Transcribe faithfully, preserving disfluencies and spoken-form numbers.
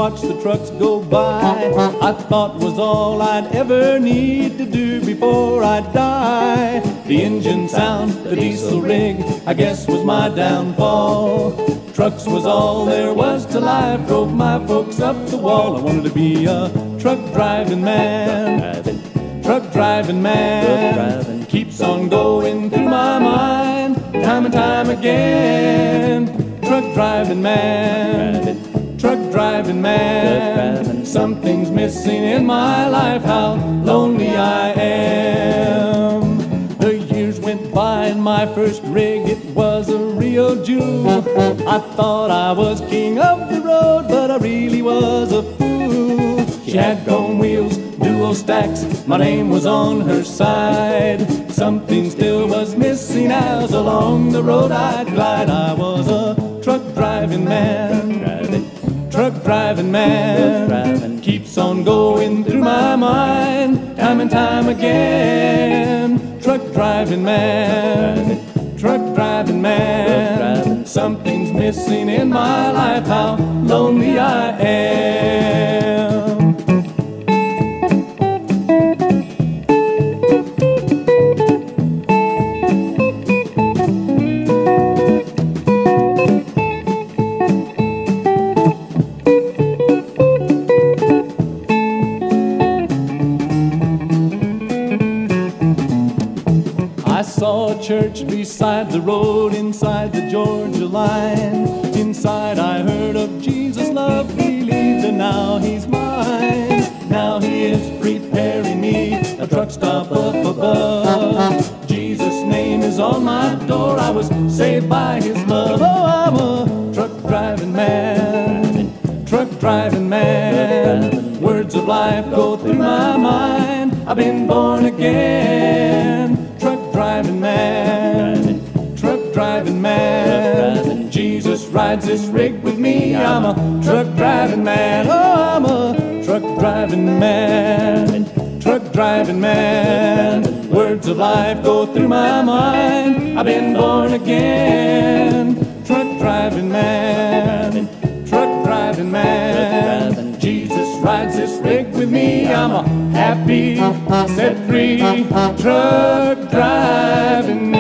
watch the trucks go by, I thought was all I'd ever need to do before I die. The engine sound, the diesel rig, I guess was my downfall. Trucks was all there was to life, drove my folks up the wall. I wanted to be a truck driving man, truck driving man, keeps on going through my mind, time and time again. Truck driving man, truck driving man, something's missing in my life, how lonely I am. The years went by and my first rig, it was a real jewel. I thought I was king of the road, but I really was a fool. She had chrome wheels, dual stacks, my name was on her side. Something still was missing as along the road I'd glide. I was a truck driving man, truck driving man, keeps on going through my mind, time and time again. Truck driving man, truck driving man, something's missing in my life, how lonely I am. Church beside the road, inside the Georgia line. Inside I heard of Jesus' love, believed, and now he's mine. Now he is preparing me a truck stop up above. Jesus' name is on my door, I was saved by his love. Oh, I'm a truck driving man, truck driving man. Words of life go through my mind, I've been born again. Truck driving man, truck driving man, Jesus rides this rig with me. I'm a truck driving man, oh, I'm a truck driving man, truck driving man. Words of life go through my mind, I've been born again. Truck driving man, truck driving man, Jesus rides this rig with me. I'm a happy, set free truck driving